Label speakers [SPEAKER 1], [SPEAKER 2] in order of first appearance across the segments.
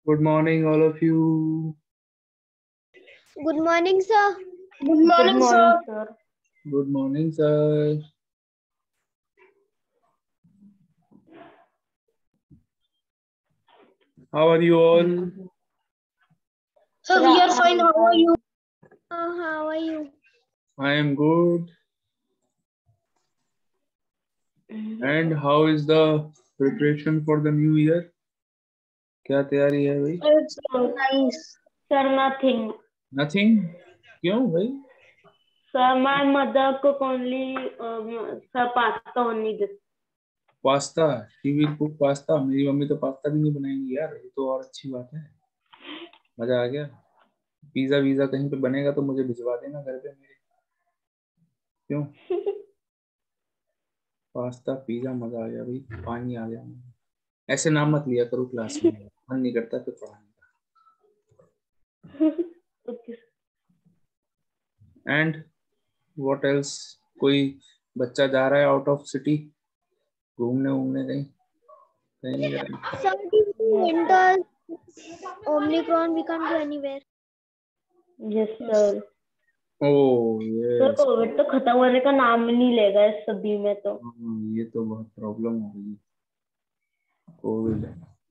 [SPEAKER 1] Good morning, all of you.
[SPEAKER 2] Good morning, sir.
[SPEAKER 3] Good morning, sir.
[SPEAKER 1] Good morning, sir. How are you all?
[SPEAKER 3] Sir, we are fine. How are you?
[SPEAKER 2] How are you?
[SPEAKER 1] I am good. And how is the preparation for the new year? क्या तैयारी है भाई?
[SPEAKER 3] It's nice.
[SPEAKER 4] Sir, nothing.
[SPEAKER 1] Nothing? क्यों भाई?
[SPEAKER 4] Sir, my mother cook only pasta only this.
[SPEAKER 1] Pasta? She will cook pasta? मेरी mummy तो pasta भी नहीं बनाएंगी यार, ये तो और अच्छी बात है। मजा आ गया। पिज्जा वीजा कहीं पे बनेगा तो मुझे भिजवा देना घर पे मेरे। क्यों? पास्ता पिज्जा मजा आ गया भाई, पानी आ गया। ऐसे नाम मत लिया करो क्लास में, मन नहीं करता फिर पढ़ाने का।
[SPEAKER 4] Okay.
[SPEAKER 1] And what else? कोई बच्चा जा रहा है आउट ऑफ सिटी घूमने घूमने कहीं? कहीं नहीं जा रहा?
[SPEAKER 2] Sir, due to winter Omicron, we can't go anywhere.
[SPEAKER 4] Yes, sir.
[SPEAKER 1] Oh
[SPEAKER 4] sir
[SPEAKER 1] yes,
[SPEAKER 4] Covid तो खत्म होने का नाम ही नहीं लेगा इस सदी में तो।
[SPEAKER 1] ये तो बहुत प्रॉब्लम हो गई Covid.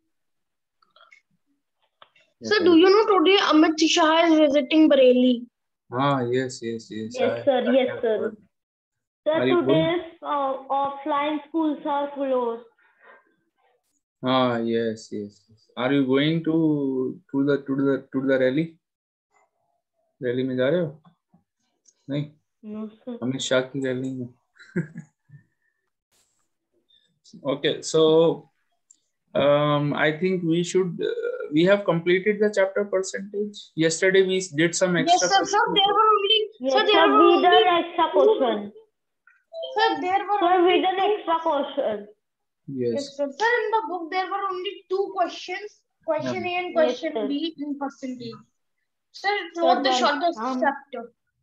[SPEAKER 3] Sir, do you know today Amit Shah is visiting Bareilly?
[SPEAKER 1] हाँ yes yes yes
[SPEAKER 4] Yes, sir. Yes, sir. Sir,
[SPEAKER 1] Are you
[SPEAKER 4] today's offline schools are closed.
[SPEAKER 1] हाँ yes yes. Are you going to the rally? Rally में जा रहे हो? नहीं,
[SPEAKER 4] No, sir.
[SPEAKER 1] Amit Shah की rally में। Okay, so I think we have completed the chapter percentage. Yesterday we did some extra.
[SPEAKER 3] Yes, sir. Sir, there were only.
[SPEAKER 4] Yes,
[SPEAKER 3] Sir, there
[SPEAKER 4] sir.
[SPEAKER 3] were
[SPEAKER 4] We
[SPEAKER 3] only.
[SPEAKER 4] done extra question.
[SPEAKER 3] Sir, there were.
[SPEAKER 4] Sir, we
[SPEAKER 3] only
[SPEAKER 4] done
[SPEAKER 3] two-
[SPEAKER 4] extra question.
[SPEAKER 1] Yes.
[SPEAKER 3] Yes, sir. Sir, in the book there were only two questions. Question A and question
[SPEAKER 4] Yes, sir.
[SPEAKER 3] B in percentage. Sir, it was the shortest chapter.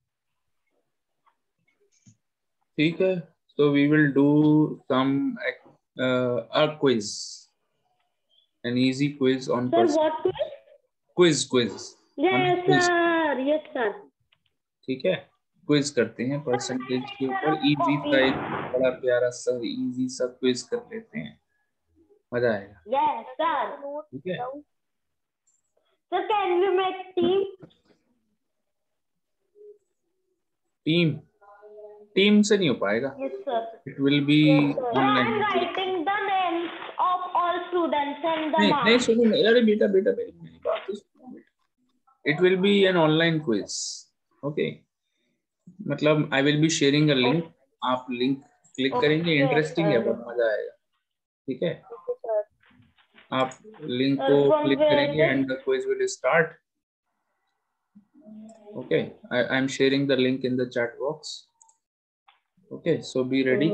[SPEAKER 1] ठीक है, so we will do some a quiz, an easy quiz on
[SPEAKER 4] Sir, what quiz?
[SPEAKER 1] quiz.
[SPEAKER 4] Yes,
[SPEAKER 1] quiz,
[SPEAKER 4] sir. Yes, sir.
[SPEAKER 1] ठीक है, quiz करते हैं percentage के ऊपर। Easy सा एक बड़ा प्यारा सा इजी सा क्विज कर लेते हैं, मजा आएगा।
[SPEAKER 4] Yes, sir.
[SPEAKER 1] ठीक है,
[SPEAKER 4] Sir, can we make team?
[SPEAKER 1] Team से नहीं हो पाएगा,
[SPEAKER 4] Yes, sir.
[SPEAKER 1] It will be
[SPEAKER 4] Sir,
[SPEAKER 1] online.
[SPEAKER 4] I'm writing the names of all students and the
[SPEAKER 1] नहीं
[SPEAKER 4] marks.
[SPEAKER 1] सुनो, अरे बेटा बेटा मेरी बात तो सुनो बेटा। It will be an online quiz, okay? मतलब I will be sharing a link, आप लिंक क्लिक करेंगे, इंटरेस्टिंग है, बहुत मजा आएगा। ठीक है, आप लिंक को क्लिक करेंगे and the quiz will start. Okay, I am sharing the link in the chat box. Okay, so be ready.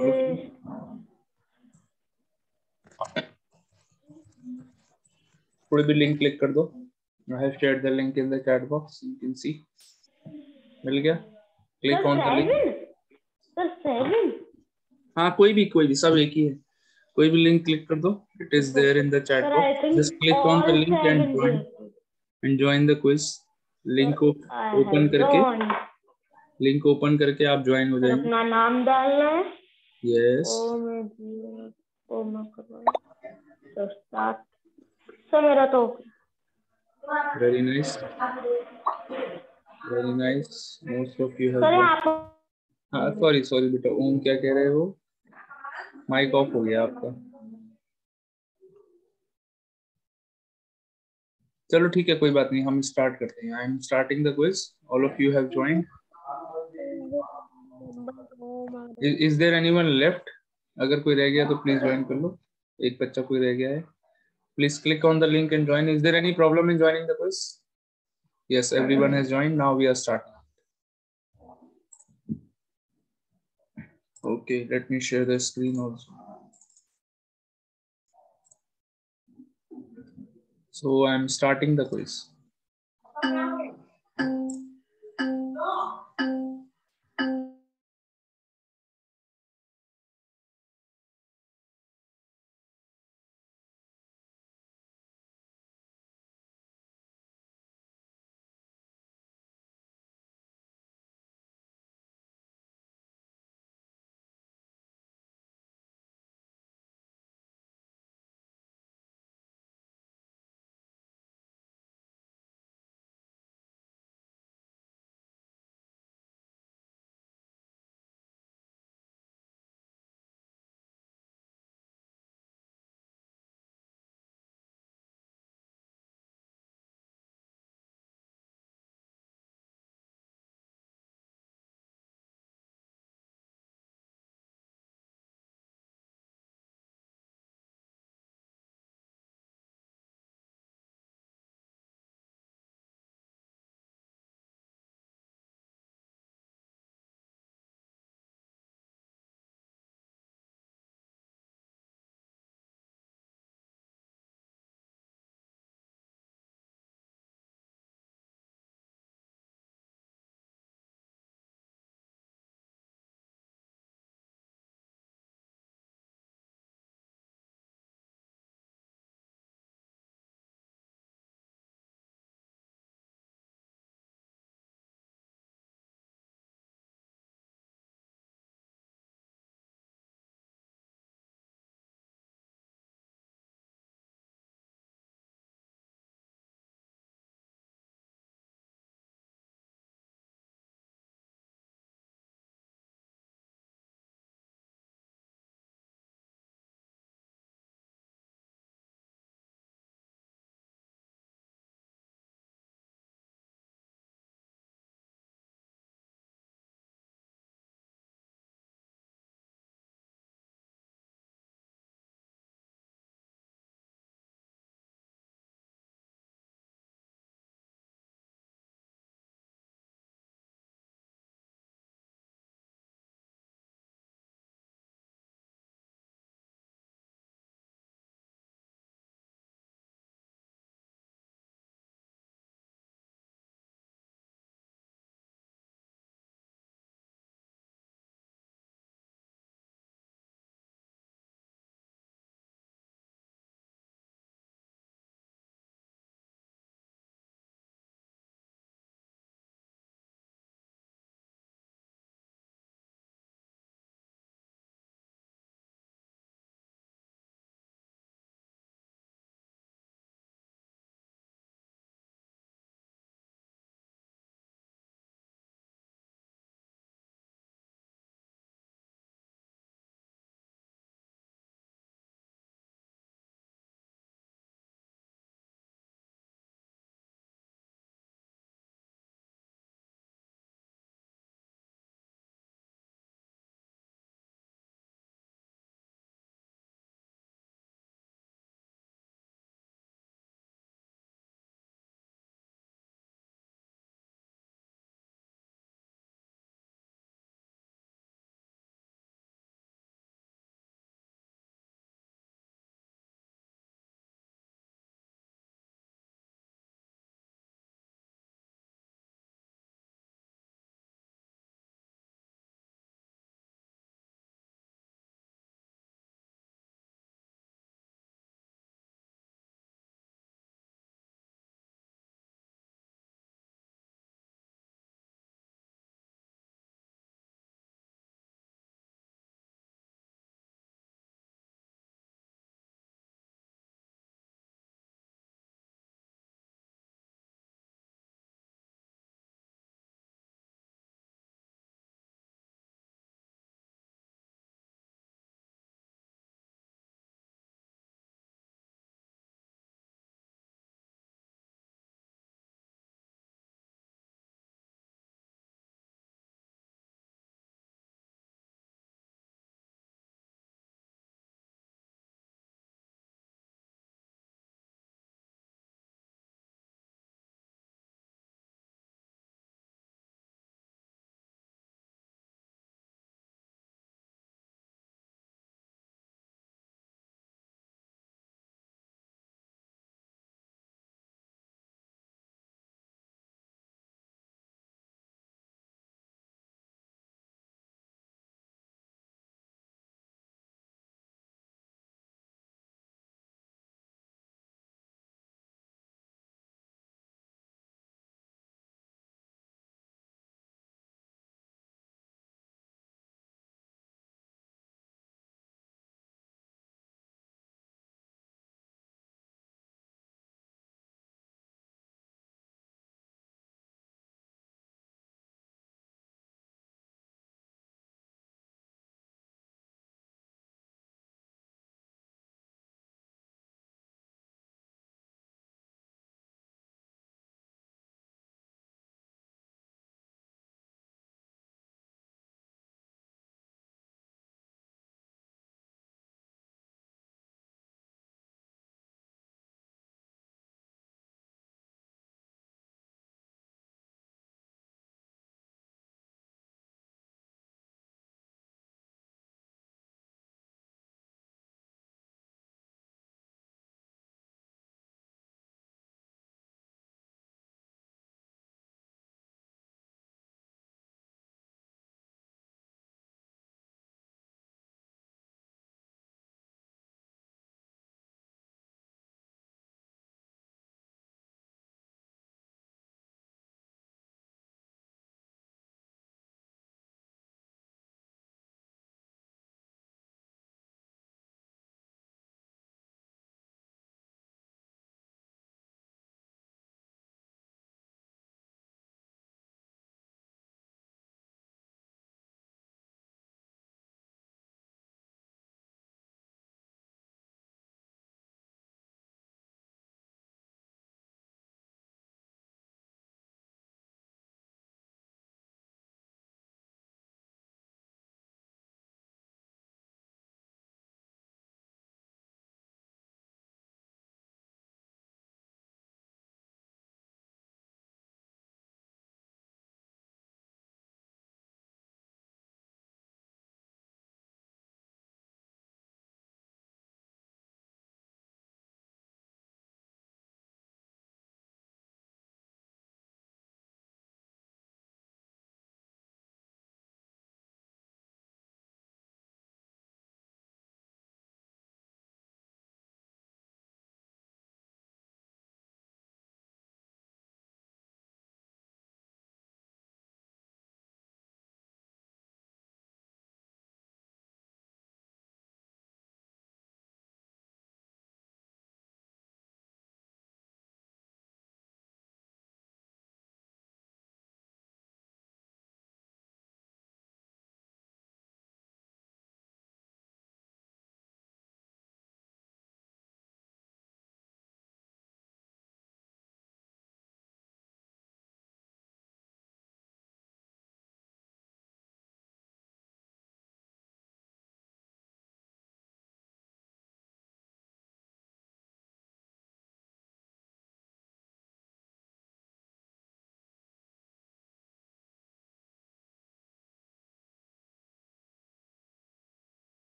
[SPEAKER 1] कोई भी लिंक क्लिक कर दो। I have shared the link in the chat box. You can see. मिल गया? Click on the link.
[SPEAKER 4] Sir, 7?
[SPEAKER 1] हाँ, कोई भी सब एक ही है। कोई भी लिंक क्लिक कर दो। It is there in the chat
[SPEAKER 4] Sir, I
[SPEAKER 1] box.
[SPEAKER 4] think
[SPEAKER 1] Just click on the link and join the quiz. Link को open करके, लिंक ओपन करके आप ज्वाइन हो जाएंगे।
[SPEAKER 4] अपना नाम डालना है।
[SPEAKER 1] Yes.
[SPEAKER 4] तो स्टार्ट। सर मेरा तो
[SPEAKER 1] Very nice. Very nice. Most of you have.
[SPEAKER 4] Sir आप
[SPEAKER 1] हाँ, सॉरी बेटा, ओम क्या कह रहे हो? माइक ऑफ हो गया आपका। चलो ठीक है, कोई बात नहीं, हम स्टार्ट करते हैं। I am starting the quiz. All of you have joined. Is there anyone left? अगर कोई रह गया तो प्लीज ज्वाइन कर लो। एक बच्चा कोई रह गया है, please click on the link and join. Is there any problem in joining the quiz? Yes, everyone has joined. Now we are starting. Okay, let me share the screen also. So I am starting the quiz.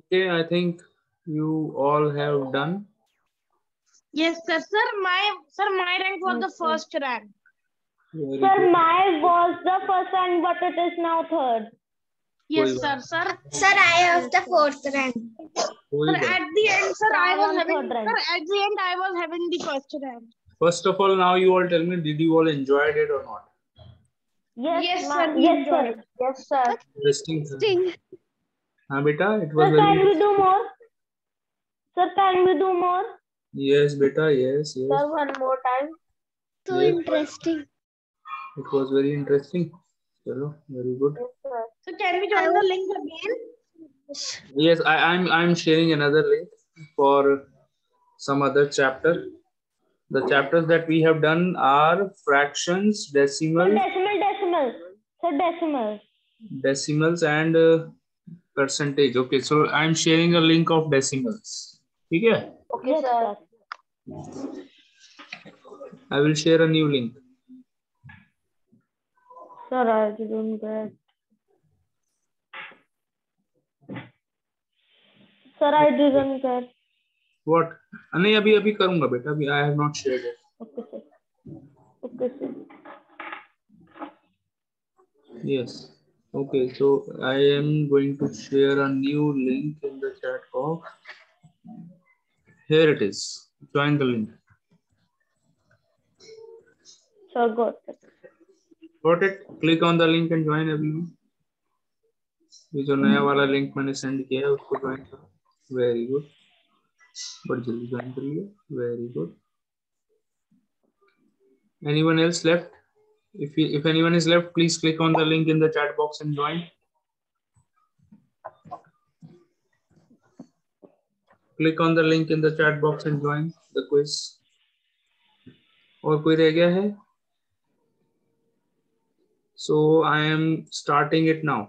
[SPEAKER 1] Okay, I think you all have done.
[SPEAKER 3] Yes, sir. My rank was the first rank.
[SPEAKER 1] Very
[SPEAKER 4] Sir,
[SPEAKER 1] good.
[SPEAKER 4] my was the first rank, but it is now third.
[SPEAKER 3] Yes,
[SPEAKER 1] कोई
[SPEAKER 3] sir.
[SPEAKER 1] बात
[SPEAKER 3] Sir,
[SPEAKER 2] Sir, I have the fourth rank.
[SPEAKER 1] कोई
[SPEAKER 3] sir,
[SPEAKER 1] बात
[SPEAKER 3] at the end, sir, I was
[SPEAKER 4] I'm
[SPEAKER 3] having.
[SPEAKER 4] third rank.
[SPEAKER 3] Sir, at the end, I was having the first rank.
[SPEAKER 1] First of all, now you all tell me, did you all enjoyed it or not?
[SPEAKER 4] Yes,
[SPEAKER 3] Yes,
[SPEAKER 4] ma-
[SPEAKER 3] sir. We
[SPEAKER 4] yes,
[SPEAKER 3] enjoyed.
[SPEAKER 4] sir.
[SPEAKER 3] Yes, sir.
[SPEAKER 1] Interesting. Sir.
[SPEAKER 2] Interesting.
[SPEAKER 1] हाँ बेटा, it was
[SPEAKER 4] Sir,
[SPEAKER 1] very
[SPEAKER 4] can we do more? Sir, can we do more?
[SPEAKER 1] yes बेटा, yes, yes.
[SPEAKER 4] Sir, one more time.
[SPEAKER 2] So
[SPEAKER 1] Yes.
[SPEAKER 2] interesting.
[SPEAKER 1] It was very interesting. Chalo, very good.
[SPEAKER 4] Yes, sir.
[SPEAKER 3] So can we join the link again?
[SPEAKER 1] Yes, I'm sharing another link for some other chapter. The chapters that we have done are fractions,
[SPEAKER 4] Sir,
[SPEAKER 1] decimals,
[SPEAKER 4] decimal. Sir, decimal.
[SPEAKER 1] decimals, and percentage. Okay, so I'm sharing a link of decimals. ठीक है?
[SPEAKER 4] Okay, yes, sir.
[SPEAKER 1] I will share a new link.
[SPEAKER 4] Sir, I didn't get. Sir, I didn't get.
[SPEAKER 1] What? नहीं अभी अभी करूँगा बेटा. अभी I have not shared it.
[SPEAKER 4] Okay, sir. Okay, sir.
[SPEAKER 1] Yes. Okay, so I am going to share a new link in the chat box. Here it is. Join the link.
[SPEAKER 4] Sir, got it.
[SPEAKER 1] Got it? Click on the link and join everyone. ये जो नया वाला link मैंने send किया है उसको join करो. Very good. बड़ी जल्दी ज्वाइन कर लिया. Very good. Anyone else left? If anyone is left, please click on the link in the chat box and join. Click on the link in the chat box and join the quiz. और कोई रह गया है? So I am starting it now.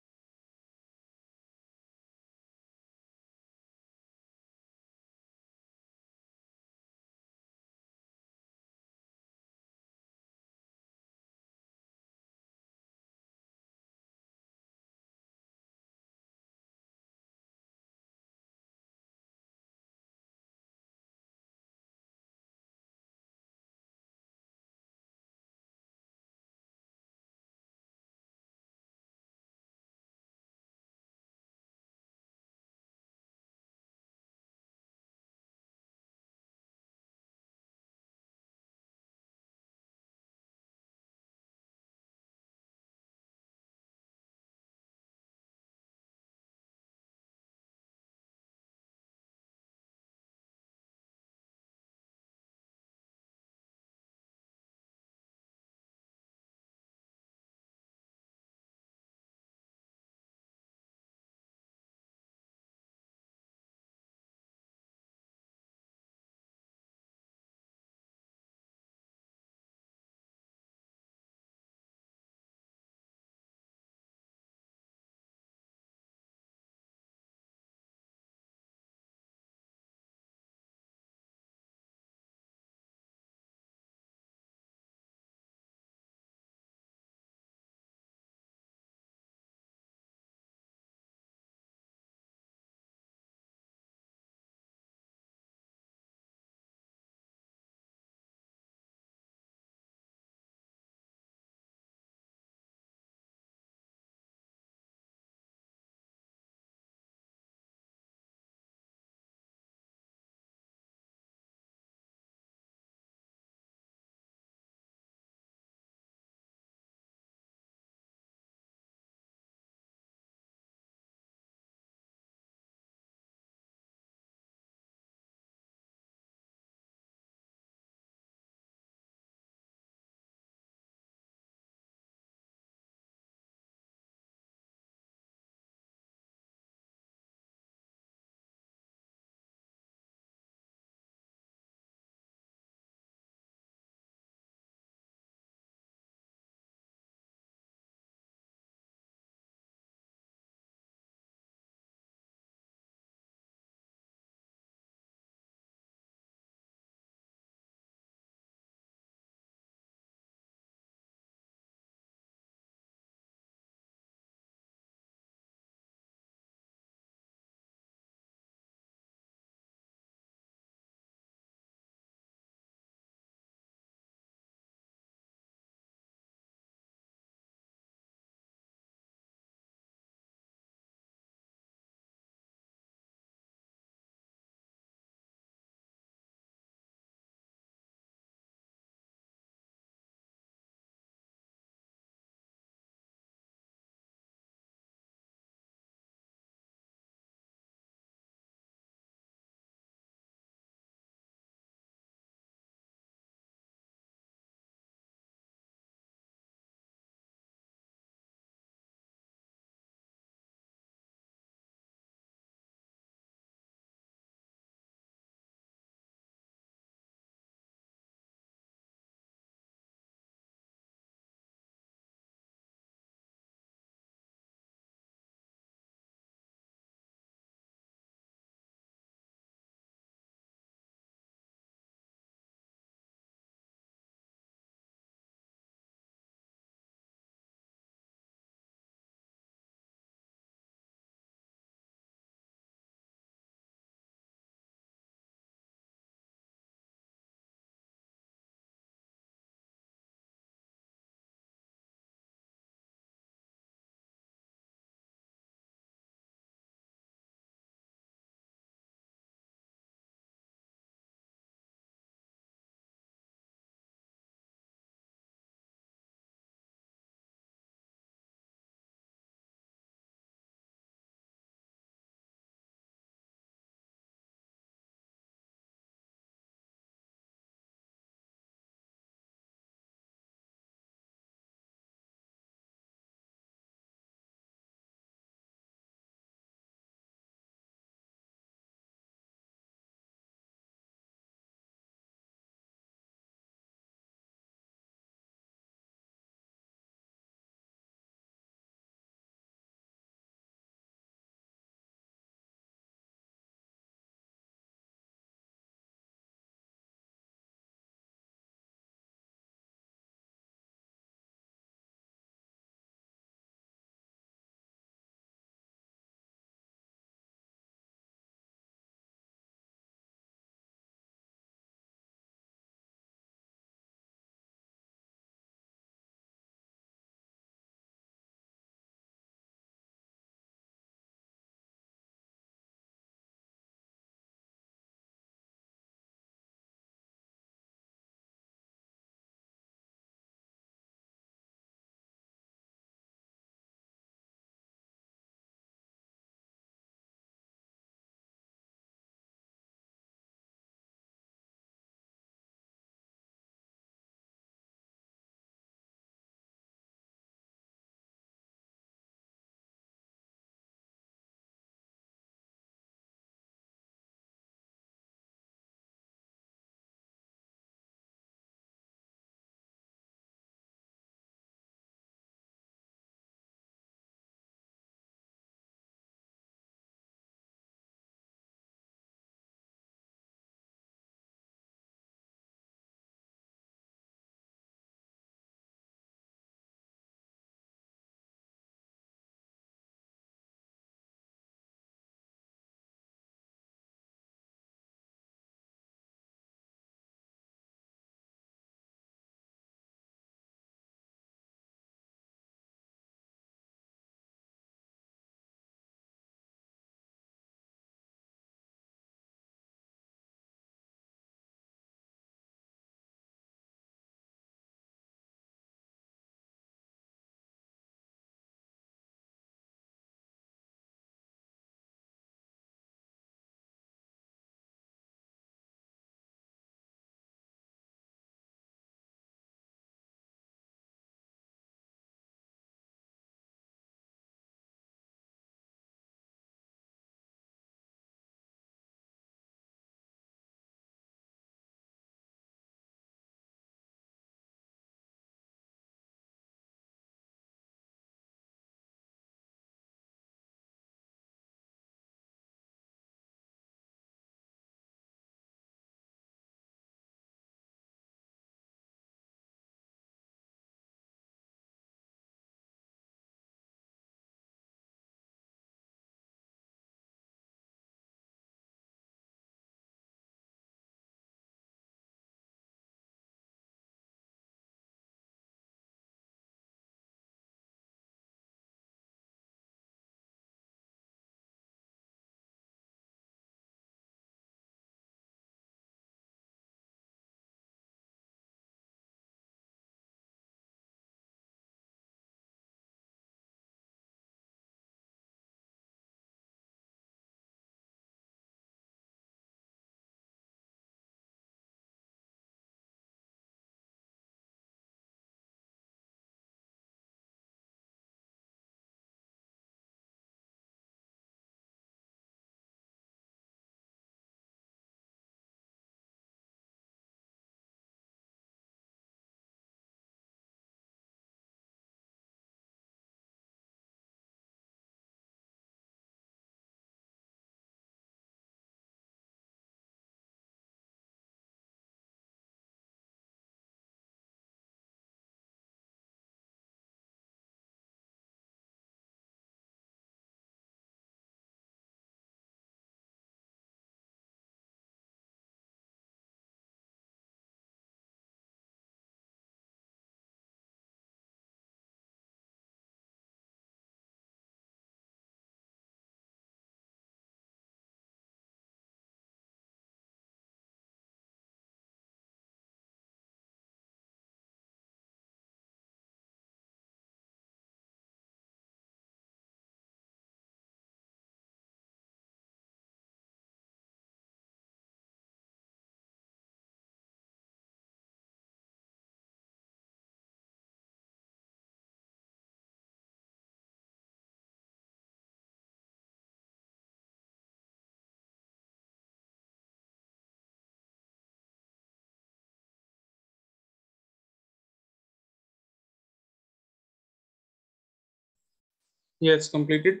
[SPEAKER 1] Yes, completed.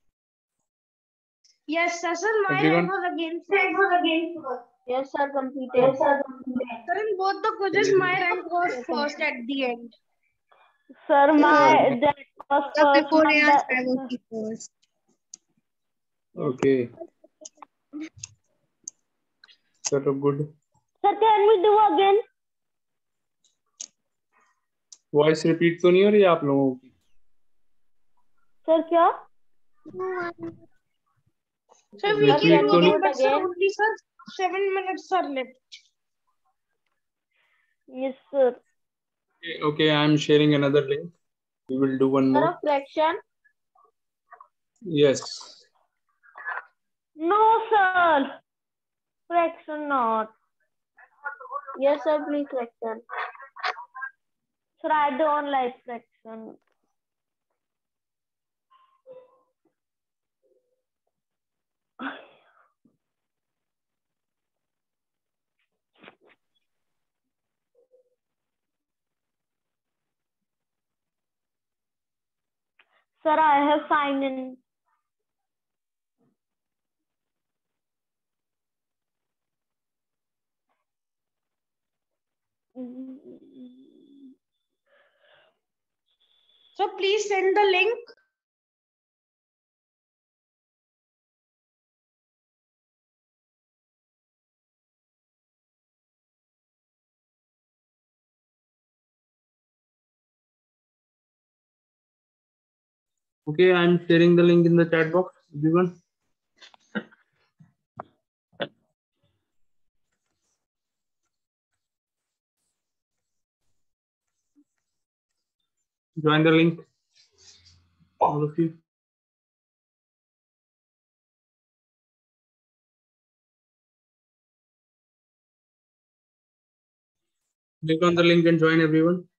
[SPEAKER 3] Yes, sir. Sir, my
[SPEAKER 1] Everyone?
[SPEAKER 3] hand was against.
[SPEAKER 4] Yes, sir. Completed.
[SPEAKER 3] Sir, in both the quizzes, my rank was first at the end.
[SPEAKER 4] Sir, my that was first.
[SPEAKER 2] Before
[SPEAKER 4] My
[SPEAKER 2] years, I was the first.
[SPEAKER 1] Okay. Chalo, good.
[SPEAKER 4] Sir, can we do again?
[SPEAKER 1] Voice repeat तो नहीं हो रही आप लोगों की?
[SPEAKER 4] Sir, क्या?
[SPEAKER 3] So we
[SPEAKER 1] Repeat
[SPEAKER 3] can do
[SPEAKER 1] तो
[SPEAKER 3] again,
[SPEAKER 1] नहीं?
[SPEAKER 3] but sir, only sir, 7 minutes are left.
[SPEAKER 4] Yes, sir.
[SPEAKER 1] Okay, I am sharing another link. We will do one
[SPEAKER 4] Sir,
[SPEAKER 1] more.
[SPEAKER 4] of fraction?
[SPEAKER 1] Yes.
[SPEAKER 4] No, sir. Fraction not. Yes, sir. Please fraction. Sir, I don't like fraction. Sir, I have signed in.
[SPEAKER 3] So please send the link.
[SPEAKER 1] Okay, I am sharing the link in the chat box. Everyone. Join the link. All of you. Click on the link and join everyone.